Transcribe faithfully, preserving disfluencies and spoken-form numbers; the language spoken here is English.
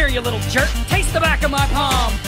here, you little jerk. Taste the back of my palm.